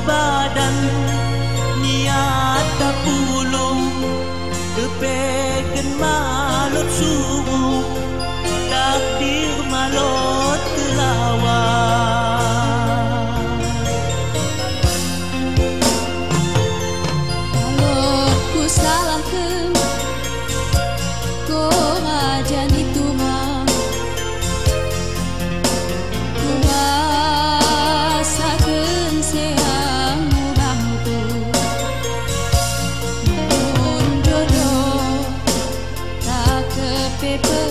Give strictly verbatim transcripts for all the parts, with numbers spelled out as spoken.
badan niat tak pulung depeken malot suruh takdir malot lawan. Kalau ku salahkan kau ajan itu mah ku rasakan sayang murahku mun jodoh tak kepepeng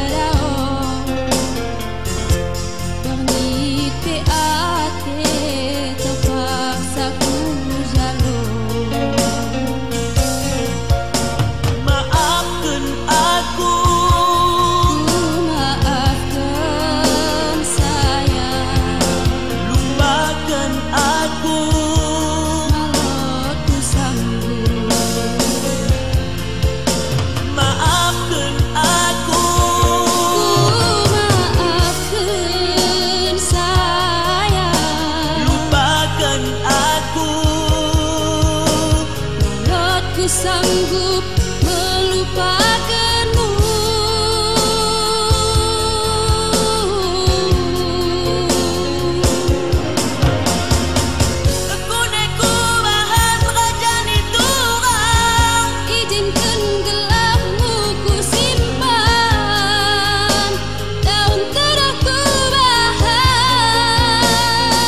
sanggup melupakanmu. Kekuneku bahan kerajaan itu orang izinkan gelapmu ku simpan daun terangku bahan.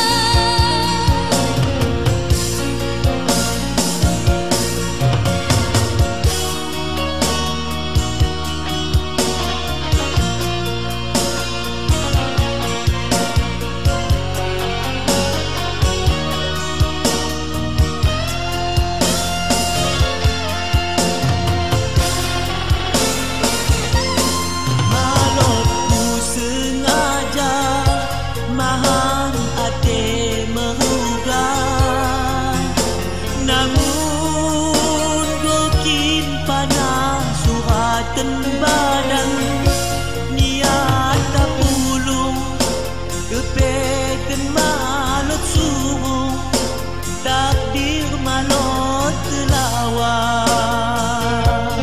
badan niat tak pulung depeken malot suruh takdir malot lawan.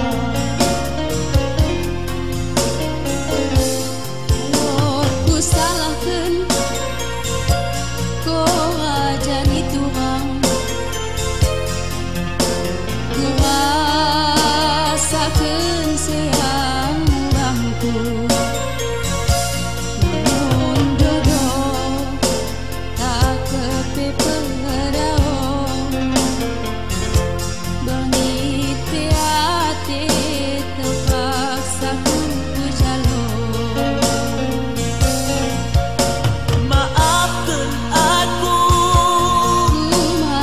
Kalau ku salahkan kau ajan itu bang ku rasakan sayang murahku mun jodoh tak kepepeng daun bangit piate terpaksa ku jalur. Maafkan aku, Ku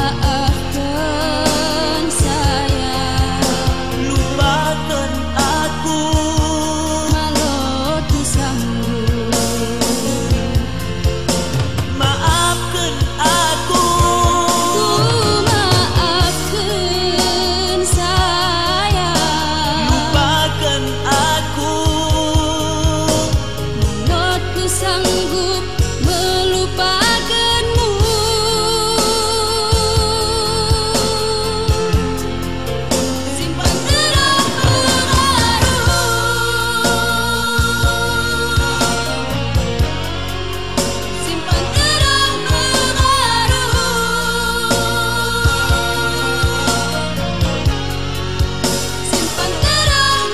maafkan sayang, lupakan aku. malot ku sanggup. Maafkan aku, Ku maafkan sayang, lupakan aku. malot ku sanggup melupakanmu. Simpan terang pengaruh, simpan terang pengaruh, simpan terang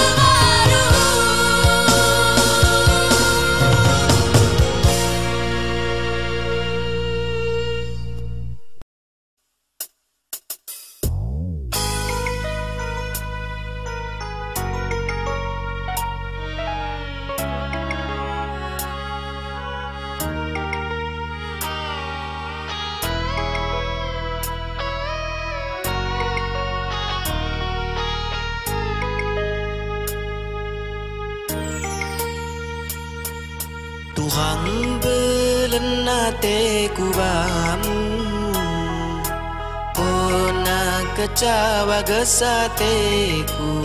Tuhan belenate kubamu pernah kecewa gesateku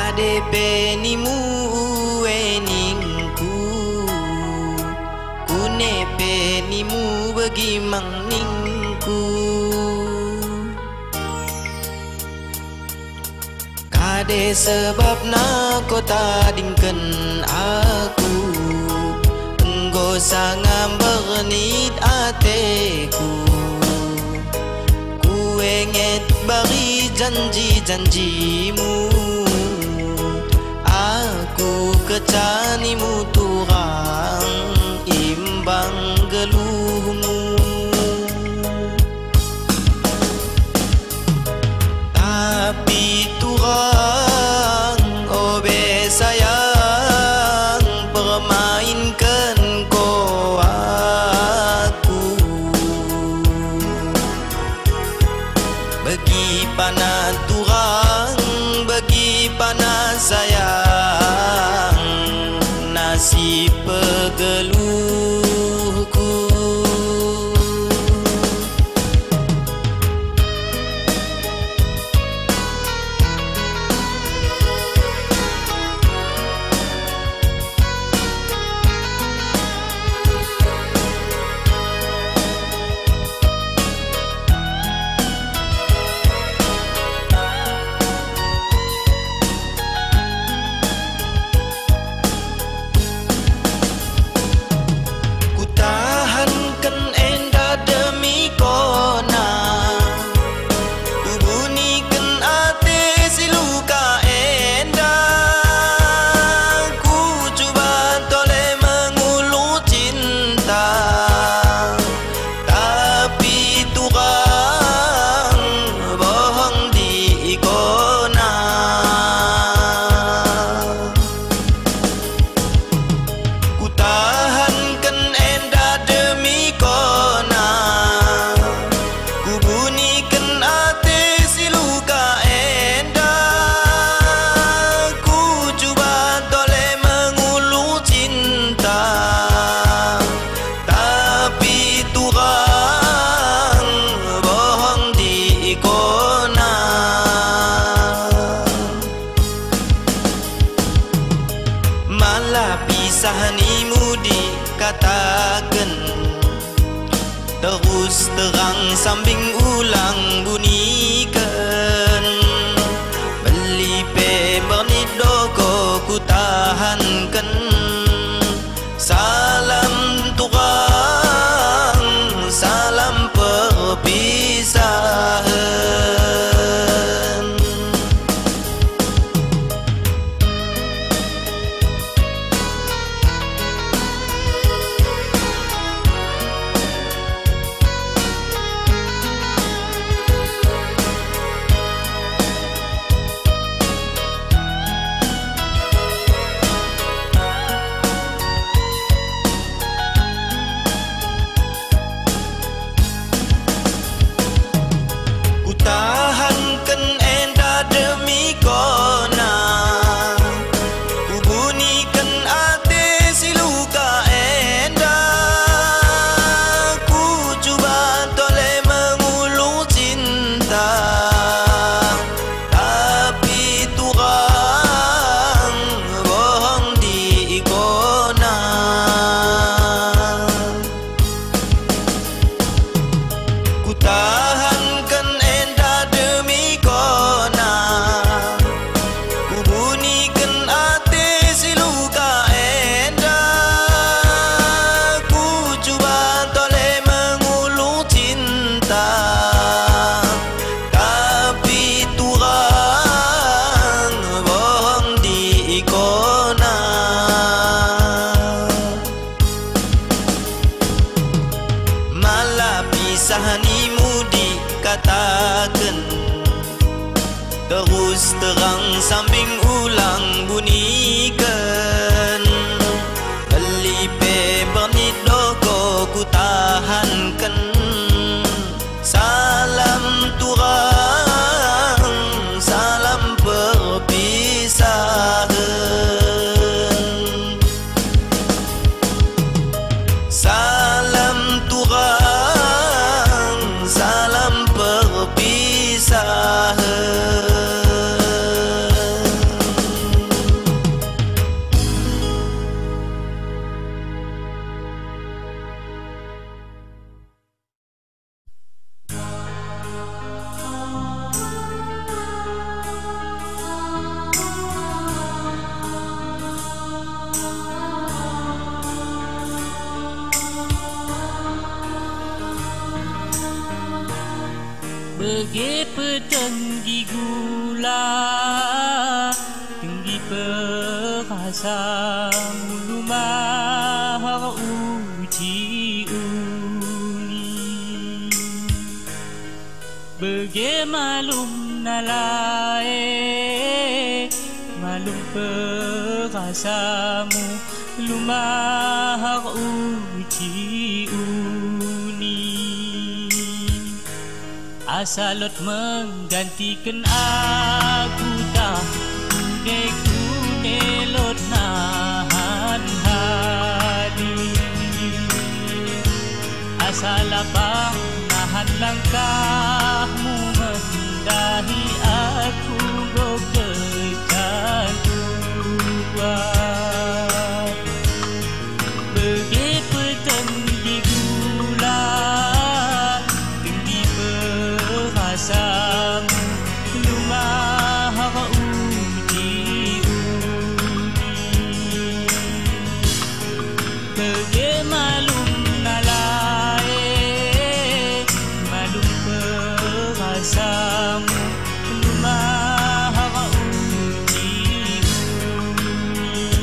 kadepe nimu eningku kun nepe nimu bagi mangningku. Kade sebab na ko tadingken aku, enggo sangat bernit ateku. Ku enget bari janji-janjimu, aku kecanimu turang imbang geluhmu. Tapi turang obe sayang permainkan ko aku. Bagi panah turang, bagi panah sayang, nasib pegeluhku. Pisahnimu dikatakan, terus terang sambing ulang bunyikan. Beli pe bernit doko ku tahankan. Salam turang, salam perpisahan. Tahankan enda demi kona, ku bunyikan ate siluka enda. Ku cuba toleh mengulur cinta, tapi turang bohong di ikona. Ku tahankan pisahnimu dikatakan, terus terang sambing ulang bunyikan. Beli pe bernit doko ku tahankan. Salam turang, salam perpisahan. Salam turang, salam perpisahan. Bagi petenggi gula, tinggi perasa mulu mahar uji uni. Bagi malum nalae, malum perasamu lumahar uji uni. Asalot menggantikan aku tak kude-kude lot nahan hati. Asal abang nahan langkahmu mendahi aku goketan kuat. Bagi petenggi gula, tinggi perasamu lumahar uji uni. Bagi malum nalae, malum perasamu lumahar uji uni.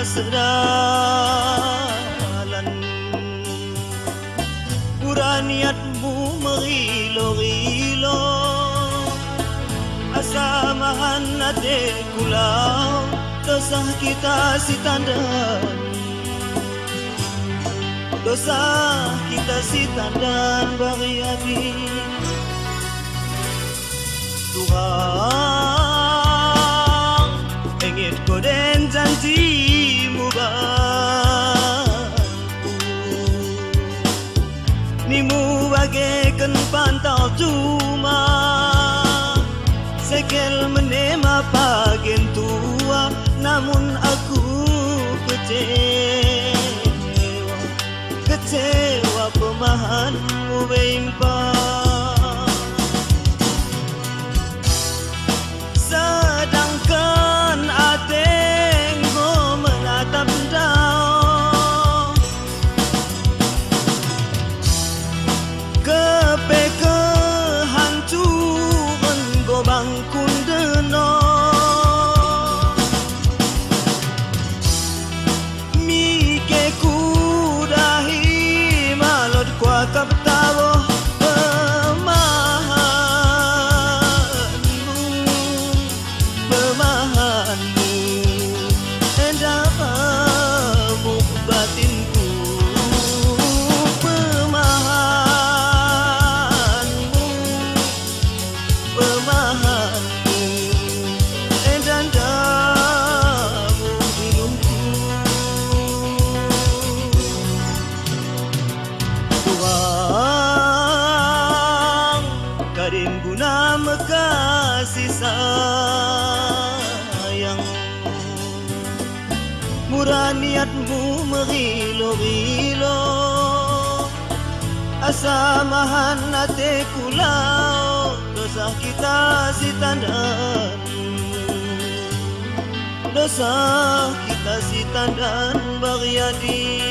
sedalan. Pura niatmu merilo-rilo, asamahan ade kulau, dosa kita si tandan. Dosa kita si tandan bariadi. Tuhan ingin kau dan janjimu bantu, nimu bagaikan pantau cuma sekel menema pagen tua, namun aku kecewa, kecewa pemahanmu beimpah. Sedangkan atengku menatap dao, kepe kehancuran gobang kundeno, mike kudahi malot kwa kaptawo. Karin guna makasih sayang, murah niatmu merilo-rilo, asamahan ate kulau, dosa kita si tandan. Dosa kita si tandan bariadi.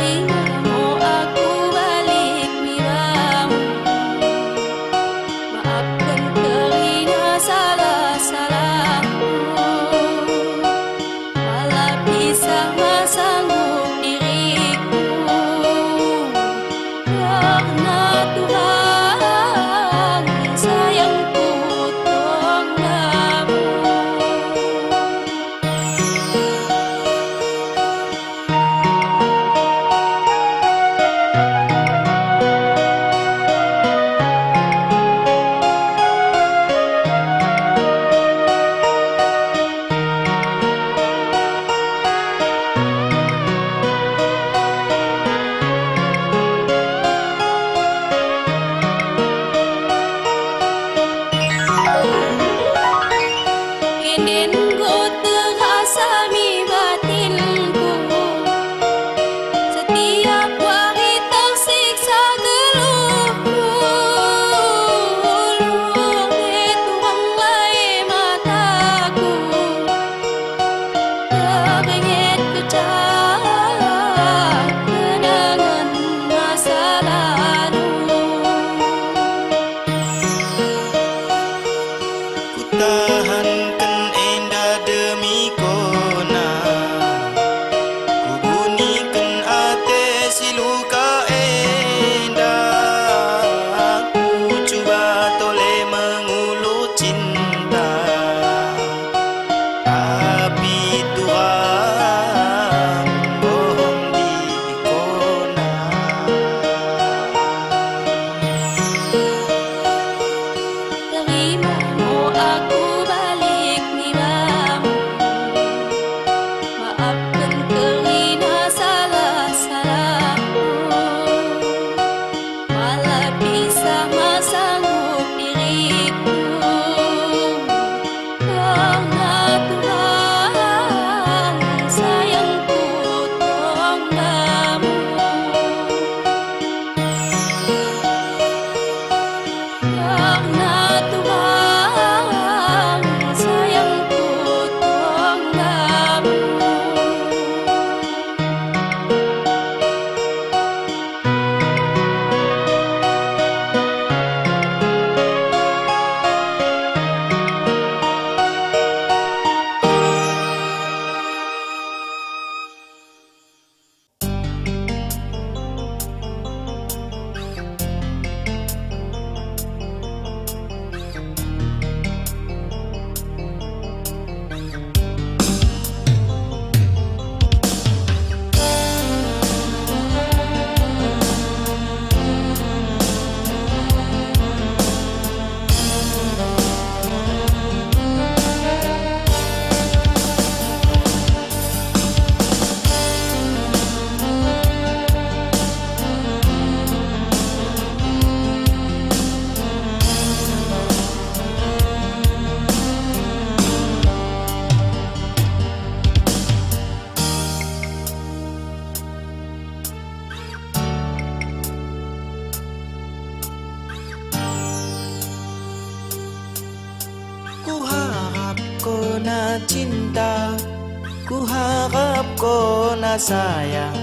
na cinta, ku harap kau na sayang.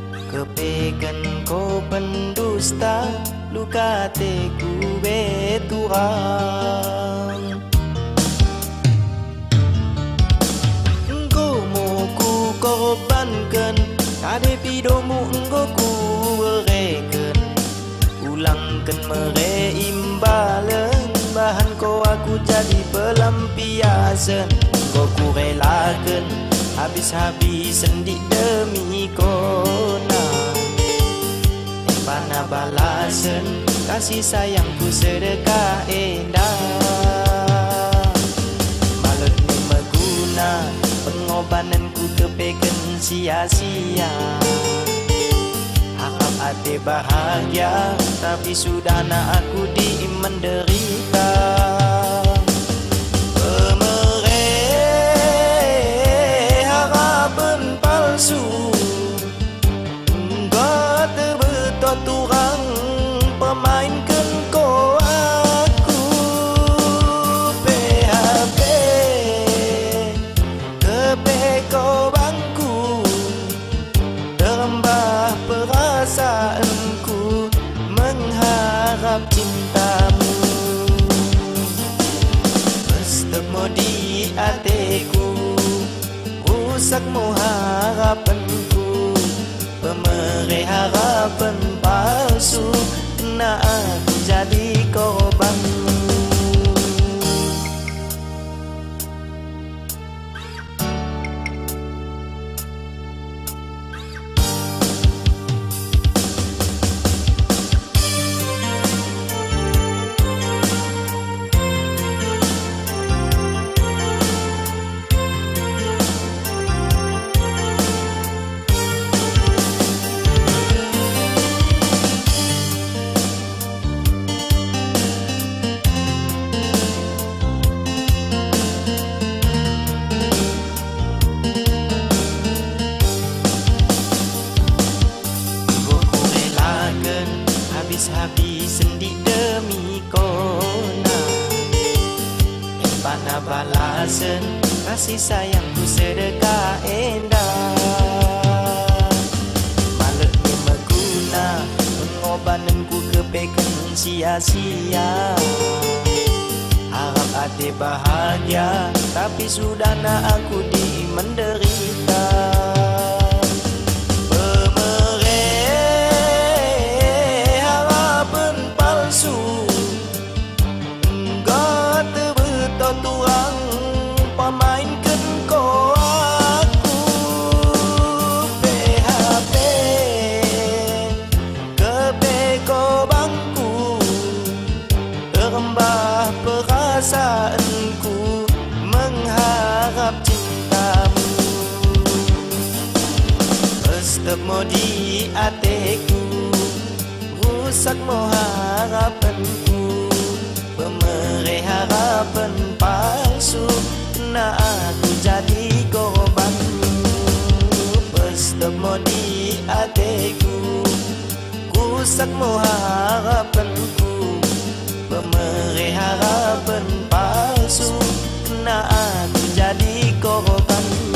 Kepekan kau pendusta, luka hatiku beturang. Engkau mau ku korbankan, kade pidomu engkau ku reken. Ulangkan mere imbalan, bahan kau aku jadi pelampiasan. Kau ku relakan habis-habisan di demi kona. Pana balasan kasih sayangku sedekah endah. Malut ni meguna pengorbananku kepeken sia-sia. Harap ade bahagia, tapi sudah nak aku di menderita. Pemereh harapan palsu, engkau terbetot turang pemainkan kau aku. P H P kepe kau bangku, terembah perasaanku mengharap cintamu. Restekmu di hatiku, rusakmu harapanku, pemerih harapan palsu, nak aku jadi korbanmu. Habis sendi demi kona, empana balasan kasih sayangku sedekah endah. Maletnya meguna pengorbananku kebaikan sia-sia. Harap hati bahagia, tapi sudah nak aku di menderita. Mainkan kau aku P H P kebeko bangku, terembah perasaanku mengharap cintamu. Restekmu di hatiku, rusakmu harapanku, pemerih harapan palsu, nak aku jadi korbanmu. Restekmu di hatiku, rusakmu harapanku, pemerih harapan palsu, nak aku jadi korbanmu.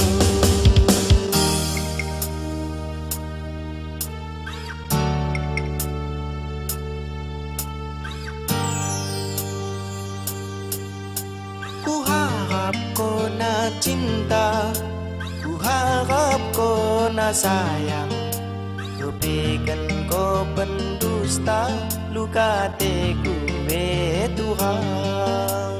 Ku harap kau nak cinta, ku harap kau nak sayang, kebaikan kau pendusta, luka hatiku be Tuhan.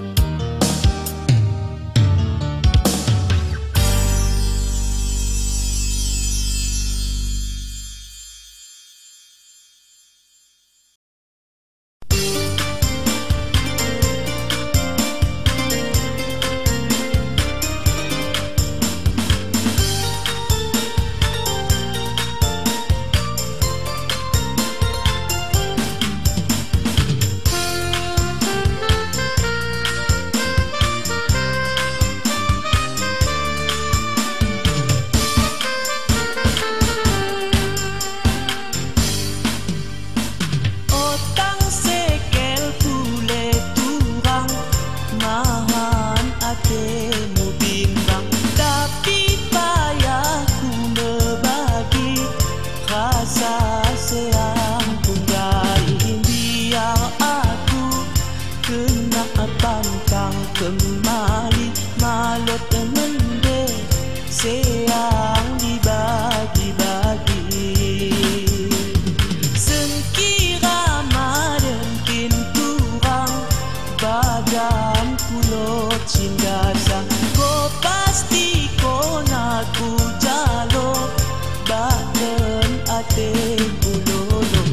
Kembali malut mende, sayang dibagi-bagi. Sengkira madengkin kurang, badan kulot cindasa. Ko pasti ko naku jalo, badan ate kulolo.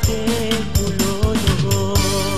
ate pulolo.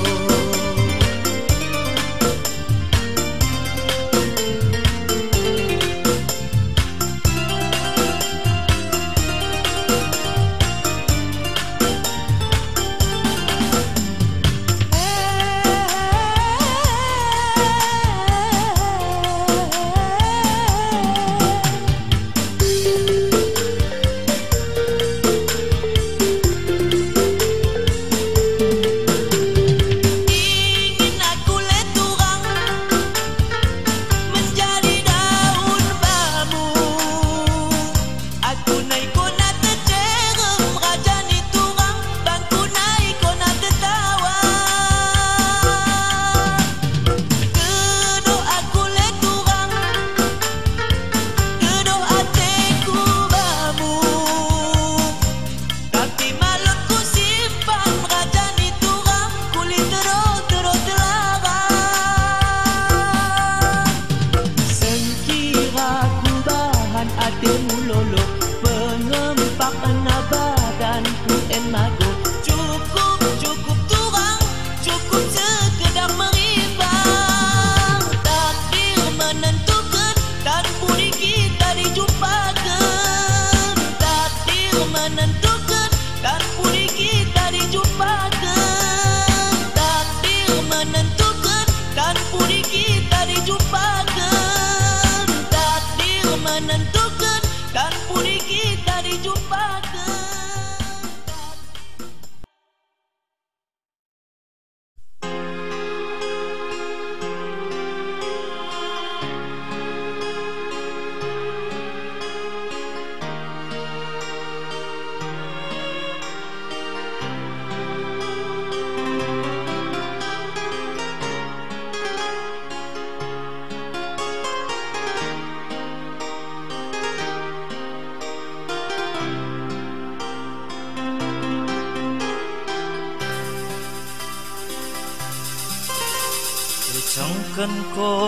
Pejamkan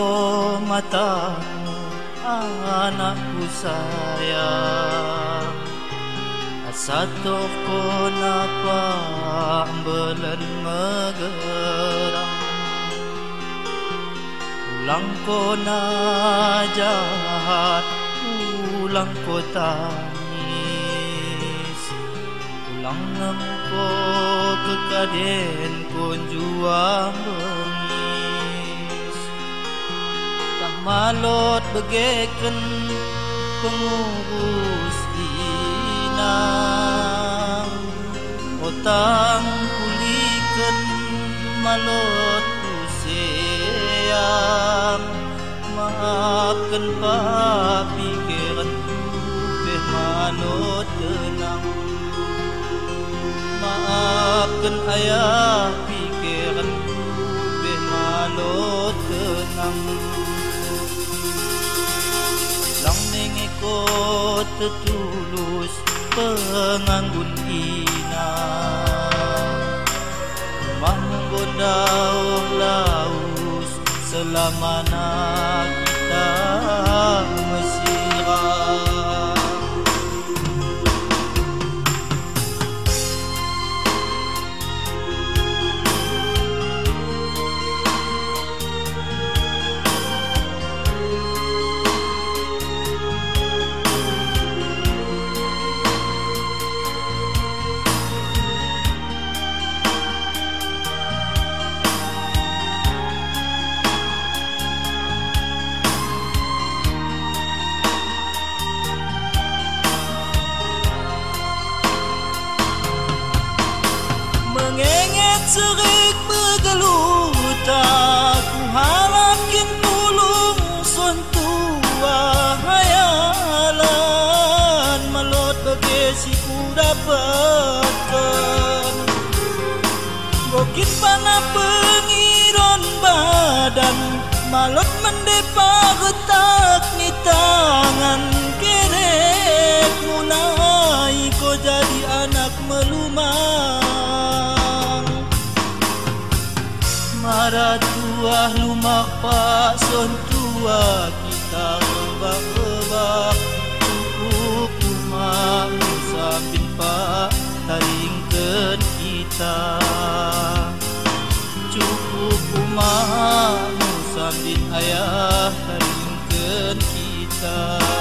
kau matamu, anakku sayang. Satu kau nampak belan megerang. Ulang kau na jahat, ulang kau tangis. Ulang kau kekaden kon juang bengis. Tak malot begeken pengurus inang. Otang pulihkan malot kuseyang. Maafkan papikiranku beh manot tenang. Maafkan ayah pikiranku beh manot tenang. Lang nengeko tertulus penganggun inang. Manggon daun laus selamana kita mesirah. Serik bergeluta, ku harapkan tulung sentuh hayalan. Malot bagesi ku dapatkan. Bokit panah pengiron badan, malot mendepa getak ni tangan. Kerek mulai kau jadi anak melumah. Marah tua lumak pak son tua kita rebak-rebak. Tukuk rumah sambil pak taringkan kita. kita. Cukup umatmu sambit ayah taringkeun kita.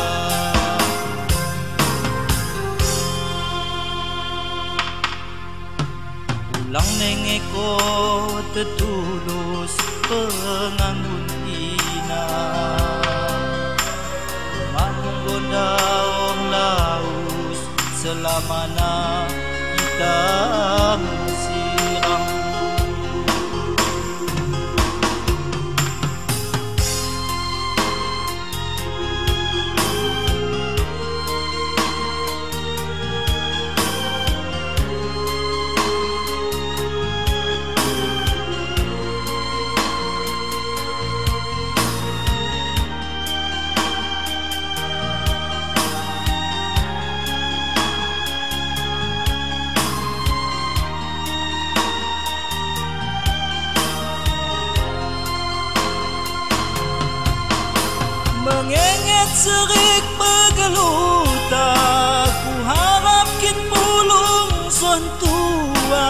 Ulang nengeko tetulus penganggun ina, manggung gondaong laus selamana kita siram. Mengenget serik begeluta, ku harap kin pulung son tua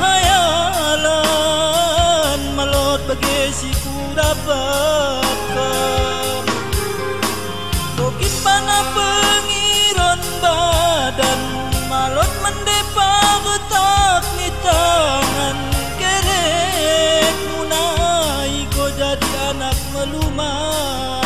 hayalan melot bagesi ku dapatkan. Tokin pana pengiron badan malot mendepa getak ni tangan kerek munai ko jadi anak melumah.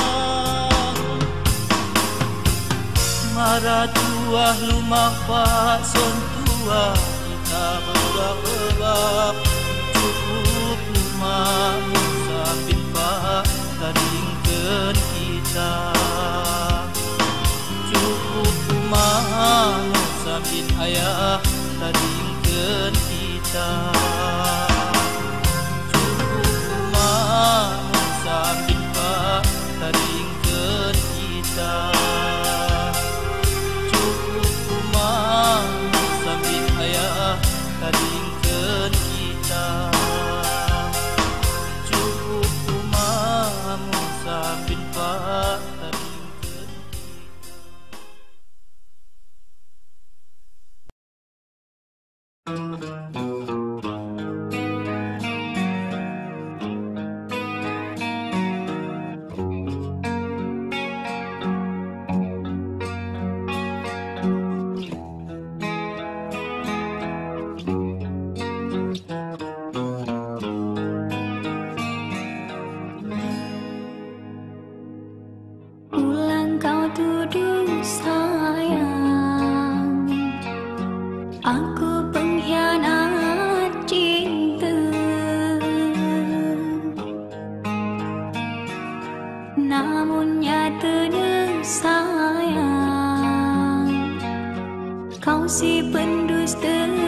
Maratuah lumah pak son tua kita babak-babak. Cukup rumahmu sambit pak taringkeun kita. Cukup rumahmu sambit ayah taringkeun kita. Cukup rumahmu sambit pak taringkeun kita. Sambit ayah taringkeun kita. Cukup umamu sambit pak taringkeun kau si pendusta.